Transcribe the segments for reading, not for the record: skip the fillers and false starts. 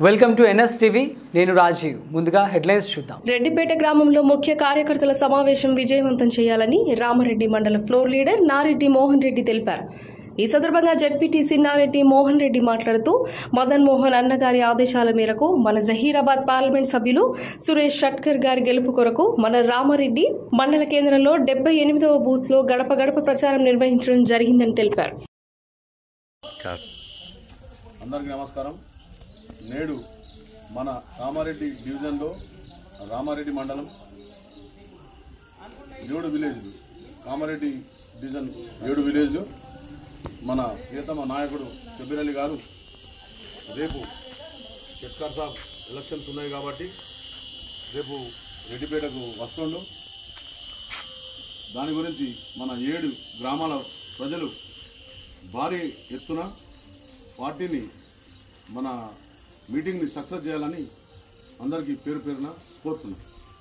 Welcome to NSTV నేను రాజీవ్ ముందుగా headlines చూద్దాం. రెడ్డిపేట గ్రామంలో ముఖ్య కార్యకర్తల సమావేశం విజయవంతం చేయాలని రామరెడ్డి మండల ఫ్లోర్ లీడర్ నారెడ్డి మోహన్ రెడ్డి తెలిపారు. ఈ సందర్భంగా జడ్పీటీసీ నారెడ్డి మోహన్ రెడ్డి మాట్లాడుతూ మదన్ మోహన్ అన్నగారి ఆదేశాల మేరకు మన జహీరాబాద్ పార్లమెంట్ సభ్యులు సురేష్ షట్కర్ గారి గెలుపు కొరకు మన రామారెడ్డి మండల కేంద్రంలో 78వ బూత్ లో గడప గడప ప్రచారం నిర్వహించడం జరిగిందని తెలిపారు. అందరికీ నమస్కారం. నేడు మన రామారెడ్డి డివిజన్లో రామారెడ్డి మండలం 7 విలేజ్లు కామారెడ్డి డివిజన్ 7 విలేజ్లు మన ప్రియతమ నాయకుడు షబ్బీర్ అలీ గారు రేపు షట్కర్ సాబ్ ఎలక్షన్స్ ఉన్నాయి కాబట్టి రేపు రెడ్డిపేటకు వస్తుండు. దాని గురించి మన 7 గ్రామాల ప్రజలు భారీ ఎత్తున పార్టీని మన మీటింగ్ని సక్సెస్ చేయాలని అందరికీ పేరు పేరున కోరుతున్నాం.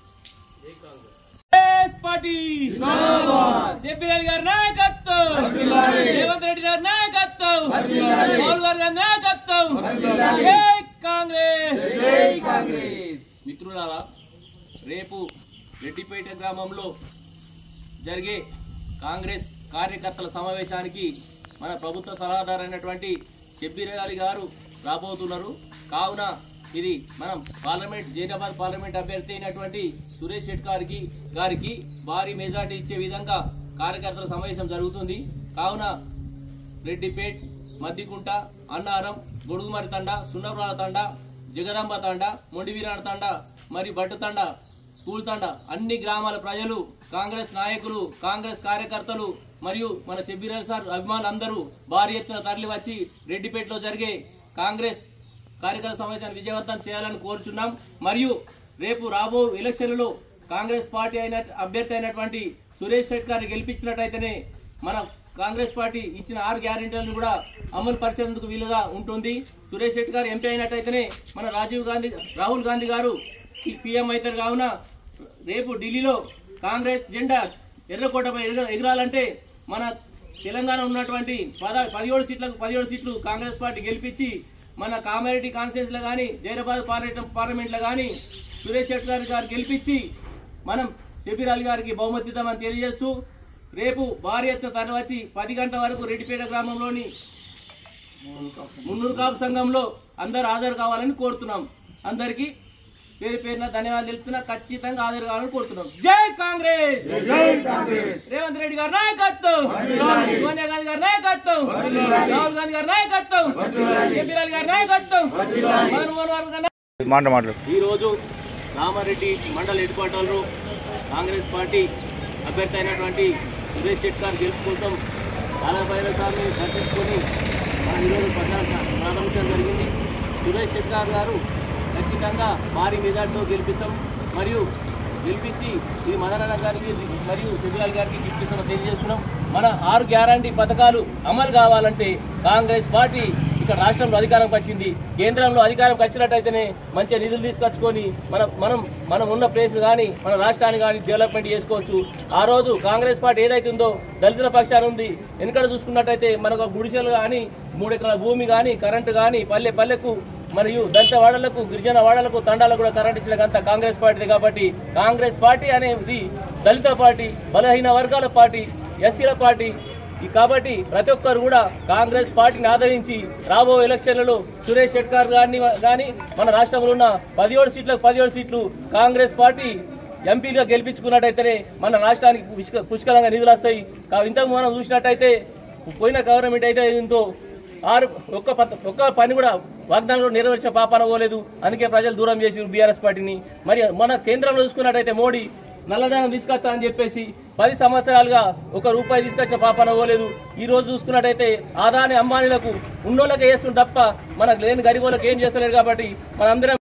షబ్బీర్ అలీ గారి నాయకత్వం, రేవంత్ రెడ్డి గారి నాయకత్వం, రాహుల్ గారి నాయకత్వం. జై కాంగ్రెస్, జై కాంగ్రెస్. మిత్రులారా, రేపు రెడ్డిపేట గ్రామంలో జరిగే కాంగ్రెస్ కార్యకర్తల సమావేశానికి మన ప్రభుత్వ సలహాదారైనటువంటి షబ్బీర్ అలీ గారు రాబోతున్నారు. కావున ఇది మనం జైరాబాద్ పార్లమెంట్ అభ్యర్థి అయినటువంటి సురేష్ షట్కర్ గారికి భారీ మెజార్టీ ఇచ్చే విధంగా కార్యకర్తల సమావేశం జరుగుతుంది. కావున రెడ్డిపేట్, మద్దికుంట, అన్నారం, గొడుగుమరి తండ, సున్నపురాల తండ, జగదాంబ తండ, మొండివీరాడ తండ, మరి బట్టు తండ, స్కూల్ తండ అన్ని గ్రామాల ప్రజలు, కాంగ్రెస్ నాయకులు, కాంగ్రెస్ కార్యకర్తలు మరియు మన షబ్బీర్ అలీ సార్ అభిమానులందరూ భారీ ఎత్తున తరలి వచ్చి రెడ్డిపేటలో జరిగే కాంగ్రెస్ కార్యకర్త సమావేశాన్ని విజయవంతం చేయాలని కోరుచున్నాం. మరియు రేపు రాబో ఎలక్షన్లలో కాంగ్రెస్ పార్టీ అభ్యర్థి అయినటువంటి సురేష్ షట్కర్ గెలిపించినట్టయితేనే మన కాంగ్రెస్ పార్టీ ఇచ్చిన 6 గ్యారెంటీలను కూడా అమలు పరిచేందుకు వీలుగా ఉంటుంది. సురేష్ షట్కర్ ఎంపీ అయినట్టయితేనే మన రాహుల్ గాంధీ గారు PM అవుతారు. కావున రేపు ఢిల్లీలో కాంగ్రెస్ జెండా ఎర్రకోటపై ఎగరాలంటే మన తెలంగాణ ఉన్నటువంటి 17 సీట్లు కాంగ్రెస్ పార్టీ గెలిపించి మన కామారెడ్డి కాన్స్టిట్యూన్సీలో కానీ జైరాబాద్ పార్లమెంట్లో కానీ సురేష్ షట్కర్ గారు గెలిపించి మనం షబ్బీర్ అలీ గారికి బహుమతిద్దామని తెలియజేస్తూ రేపు భారీ ఎత్తున తరలివచ్చి 10 గంటల వరకు రెడ్డిపేట గ్రామంలోని మున్నూరు కాపు సంఘంలో అందరూ హాజరు కావాలని కోరుతున్నాం. అందరికీ పేరు పేరున ధన్యవాదాలు తెలుపుతున్నా. ఖచ్చితంగా హాజరు కావాలని కోరుతున్నాం. జై కాంగ్రెస్, రేవంత్ రెడ్డి గారి నాయకత్వం, సోనియా గాంధీ గారి నాయకత్వం, రాహుల్ గాంధీ గారి నాయకత్వం, షబ్బీర్ అలీ గారి నాయకత్వం. ఈ రోజు రామారెడ్డి మండల హెడ్ క్వార్టర్లో కాంగ్రెస్ పార్టీ అభ్యర్థి అయినటువంటి సురేష్ షట్కర్ గెలుపు కోసం సార్లు దర్శించుకొని మన ఈరోజు ప్రారంభించడం జరిగింది. సురేష్ షట్కర్ గారు ఖచ్చితంగా భారీ మెజార్టీతో గెలిపిస్తాం మరియు గెలిపించి ఈ మదనన్న గారికి మరియు షబ్బీర్ అలీ గారికి గెలిపిస్తామని తెలియజేస్తున్నాం. మన 6 గ్యారంటీ పథకాలు అమలు కావాలంటే కాంగ్రెస్ పార్టీ ఇక్కడ రాష్ట్రంలో అధికారంకి వచ్చింది. కేంద్రంలో అధికారంకి వచ్చినట్టయితేనే మంచిగా నిధులు తీసుకొచ్చుకొని మనం ఉన్న ప్లేస్ కానీ మన రాష్ట్రాన్ని కానీ డెవలప్మెంట్ చేసుకోవచ్చు. ఆ రోజు కాంగ్రెస్ పార్టీ ఏదైతుందో దళితుల పక్షాన ఉంది. వెనుకడ చూసుకున్నట్టయితే మనకు గుడిసెలు కానీ 3 ఎకరాల భూమి కానీ కరెంటు కానీ పల్లెకు మరియు దళిత వాడలకు, గిరిజన వాడలకు, తండాలకు కూడా కరెంట్ ఇచ్చినకంతా కాంగ్రెస్ పార్టీ. కాబట్టి కాంగ్రెస్ పార్టీ అనేది దళిత పార్టీ, బలహీన వర్గాల పార్టీ, ఎస్సీల పార్టీ. కాబట్టి ప్రతి ఒక్కరు కూడా కాంగ్రెస్ పార్టీని ఆదరించి రాబో ఎలక్షన్లలో సురేష్ షట్కర్ గారిని కానీ మన రాష్ట్రంలో ఉన్న 17 సీట్లు కాంగ్రెస్ పార్టీ ఎంపీలుగా గెలిపించుకున్నట్టయితేనే మన రాష్ట్రానికి పుష్కలంగా నిధులు వస్తాయి. ఇంతకు మనం చూసినట్టయితే పోయిన గవర్నమెంట్ అయితే ఎంతో ఒక్క పని కూడా వాగ్దానంలో నెరవేర్చిన పాపాన పోలేదు. అందుకే ప్రజలు దూరం చేసి బీఆర్ఎస్ పార్టీని. మరి మన కేంద్రంలో చూసుకున్నట్టయితే మోడీ నల్లధనం తీసుకొస్తా అని చెప్పేసి 10 సంవత్సరాలుగా ₹1 తీసుకొచ్చే పాపాన పోలేదు. ఈ రోజు చూసుకున్నట్టయితే ఆదాని అంబానీలకు ఉన్నోళ్ళకే చేస్తుంది తప్ప మనకు లేని గరీబోళ్ళకి ఏం చేస్తలేదు. కాబట్టి మనందరం